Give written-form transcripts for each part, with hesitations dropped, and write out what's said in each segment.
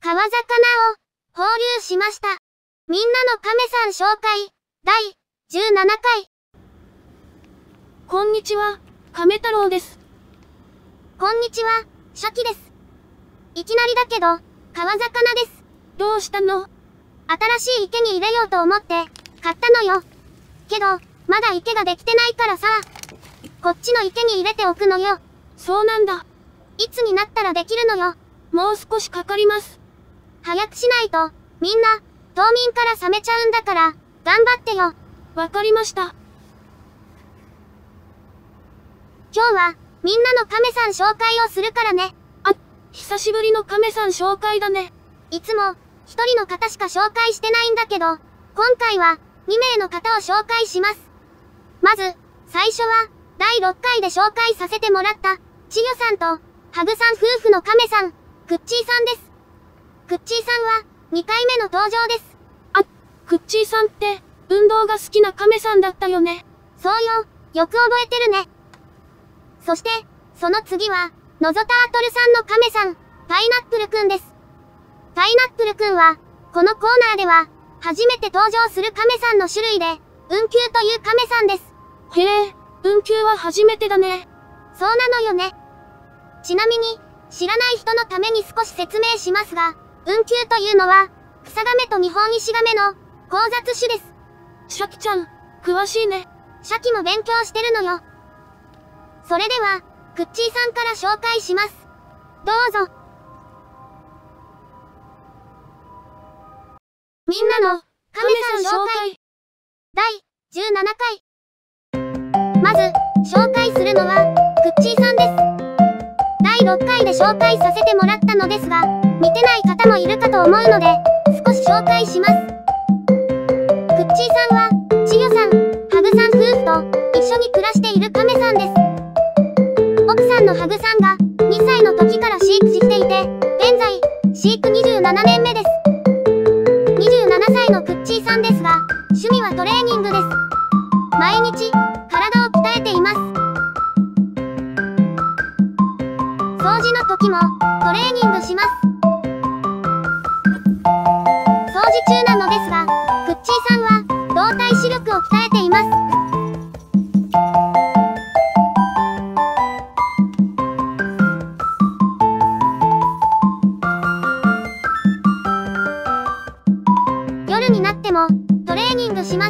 川魚を放流しました。みんなの亀さん紹介第17回。 こんにちは、亀太郎です。 こんにちは、シャキです。いきなりだけど、川魚です。 どうしたの？ 新しい池に入れようと思って買ったのよ。けど、まだ池ができてないからさ、こっちの池に入れておくのよ。 そうなんだ。 いつになったらできるのよ。 もう少しかかります。 早くしないと、みんな、冬眠から覚めちゃうんだから、頑張ってよ。 わかりました。 今日は、みんなの亀さん紹介をするからね。 あ、久しぶりの亀さん紹介だね。 いつも、一人の方しか紹介してないんだけど、今回は、2名の方を紹介します。まず、最初は、第6回で紹介させてもらった、ちぎょさんと、ハグさん夫婦の亀さん、クッチーさんです。クッチーさんは、2回目の登場です。 あ、クッチーさんって、運動が好きな亀さんだったよね。 そうよ、よく覚えてるね。そして、その次は、ノゾタートルさんの亀さん、パイナップルくんです。パイナップルくんは、このコーナーでは、初めて登場する亀さんの種類で、運球という亀さんです。 へえ、運球は初めてだね。 そうなのよね。ちなみに、知らない人のために少し説明しますが、運球というのは、クサガメとニホンイシガメの交雑種です。 シャキちゃん、詳しいね。 シャキも勉強してるのよ。それでは、クッチーさんから紹介します。どうぞ。みんなの亀さん紹介第17回。まず、紹介するのは、クッチーさんです。第6回で紹介させてもらったのですが、見てない方もいるかと思うので、少し紹介します。クッチーさんは、ちぎょさん、ハグさん夫婦と一緒に暮らしている亀さんです。奥さんのハグさんが2歳の時から飼育していて、現在、飼育27年目です。27歳のクッチーさんですが、趣味はトレーニングです。毎日、体を鍛えています。掃除の時も、トレーニングします。掃除中なのですが、クッチーさんは、動体視力を鍛えています。夜になっても、トレーニングします。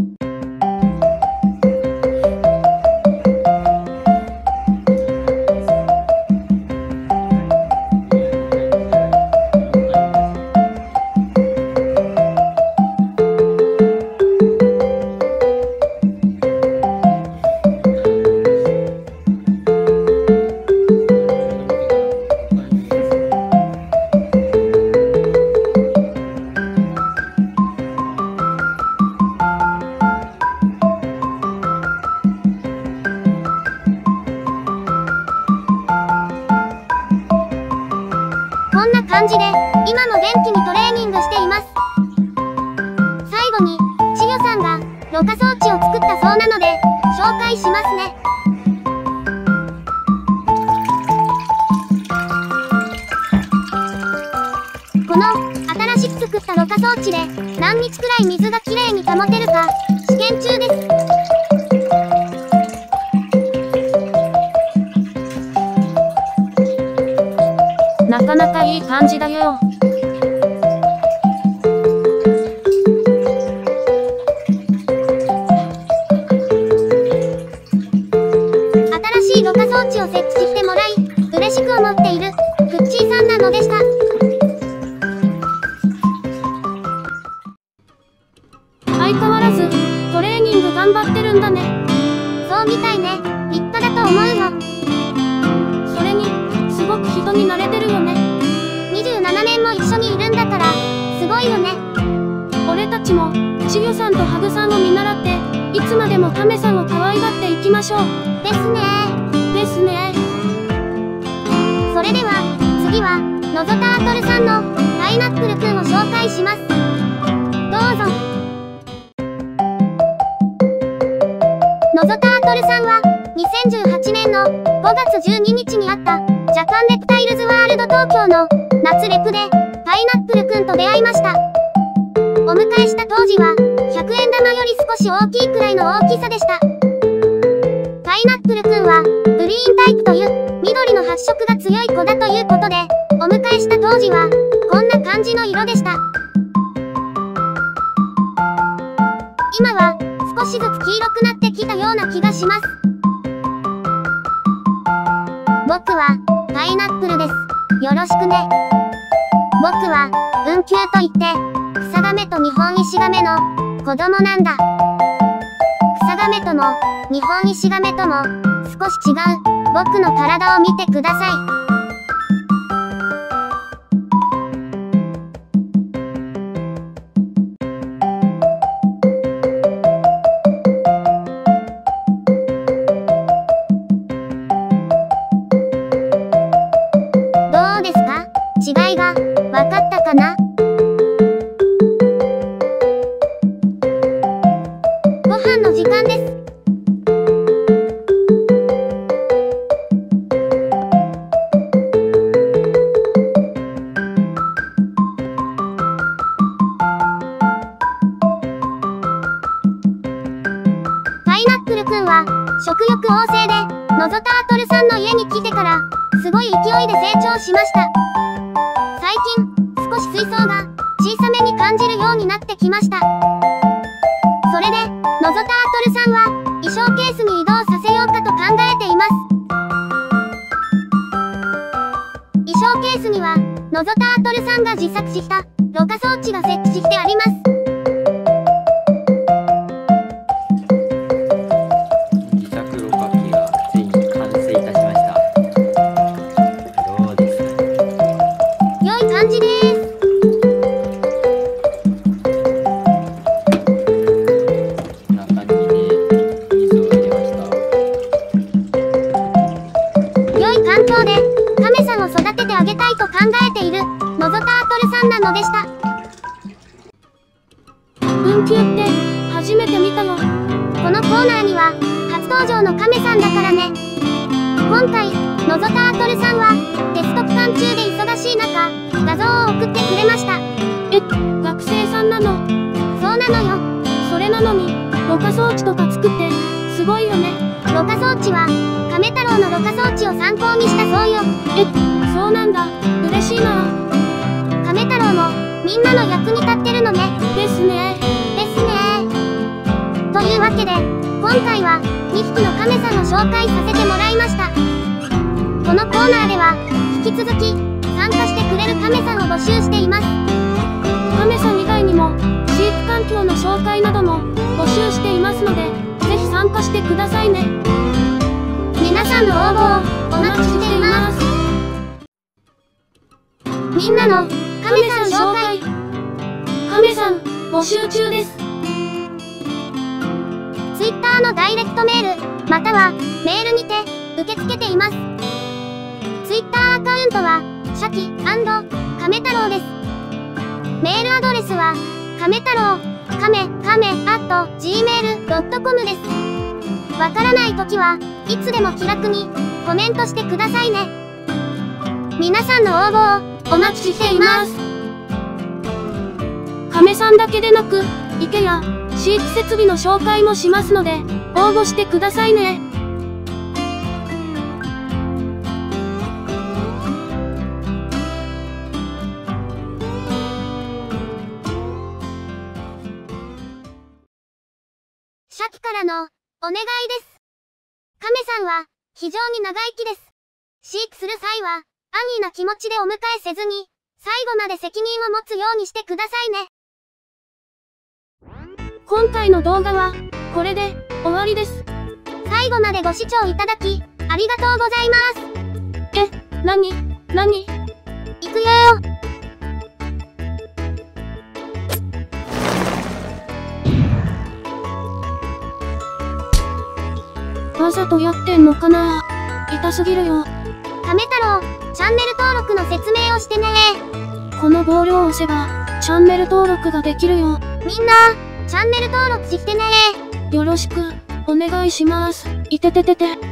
こんな感じで、今も元気にトレーニングしています。最後に、ちぎょさんが、ろ過装置を作ったそうなので、紹介しますね。この、新しく作ったろ過装置で、何日くらい水がきれいに保てるか、試験中です。 なかなかいい感じだよ。 新しいろ過装置を設置してもらい、嬉しく思っている、クッチーさんなのでした。 相変わらず、トレーニング頑張ってるんだね。 そうみたいね。立派だと思うよ。 それに、すごく人に慣れてるよね。 27年も一緒にいるんだから、すごいよね。 俺たちも、ちぎょさんとハグさんを見習って、いつまでも亀さんを可愛がっていきましょう。 ですね。 ですね。 それでは、次は、ノゾタートルさんの、パイナップルくんを紹介します。どうぞ。ノゾタートルさんは、2018年の5月12日にあった、ジャパンレプタイルズワールド東京の夏レプで、パパイナップルくんと出会いました。お迎えした当時は、100円玉より少し大きいくらいの大きさでした。パイナップルくんは、グリーンタイプという緑の発色が強い子だということで、お迎えした当時は、こんな感じの色でした。今は、少しずつ黄色くなってきたような気がします。僕は、パイナップルです。よろしくね。僕は、雲丘といって、クサガメとニホンイシガメの子供なんだ。クサガメとも、ニホンイシガメとも、少し違う、僕の体を見てください。どうですか？違いが、わかったかな？ご飯の時間です。パイナップルくんは、食欲旺盛で、ノゾタートルさんの家に来てから、すごい勢いで成長しました。最近、少し水槽が、小さめに感じるようになってきました。それで、ノゾタートルさんは、衣装ケースに移動させようかと考えています。衣装ケースには、ノゾタートルさんが自作したろ過装置が設置してあります。 自作ろ過器がついに完成いたしました。どうですか？ 良い感じです。 こんな感じで水を入れました。 良い環境でカメさんを育ててあげたいと考えているノゾタートルさんなのでした。 雲丘って初めて見たよ。 このコーナーには初登場のカメさんだからね。今回ノゾタートルさんはテスト期間中で忙しい中画像を送ってくれました。 学生さんなの？ そうなのよ。 それなのにろ過装置とか作ってすごいよね。 ろ過装置は亀太郎のろ過装置を参考にしたそうよ。 そうなんだ。嬉しいな。 亀太郎もみんなの役に立ってるのね。 ですね。 ですね。というわけで今回は2匹のカメさんを紹介させてもらいました。このコーナーでは引き続き参加してくれるカメさんを募集しています。 カメさん以外にも飼育環境の紹介なども募集していますので、ぜひ参加してくださいね。 皆さんの応募をお待ちしています。みんなのカメさん紹介。 カメさん募集中です。 Twitter のダイレクトメールまたはメールにて受け付けています。Twitter アカウントはシャキ&亀太郎です。メールアドレスは亀太郎gmail.com です。わからないときはいつでも気楽にコメントしてくださいね。皆さんの応募をお待ちしています。 カメさんだけでなく池や飼育設備の紹介もしますので応募してくださいね。 シャキからのお願いです。カメさんは非常に長生きです。飼育する際は安易な気持ちでお迎えせずに最後まで責任を持つようにしてくださいね。 今回の動画はこれで終わりです。 最後までご視聴いただきありがとうございます。 何行くよわざとやってんのかな。痛すぎるよ。 亀太郎、チャンネル登録の説明をしてね。 このボールを押せばチャンネル登録ができるよ。 みんなチャンネル登録してね。 よろしくお願いします。いてててて。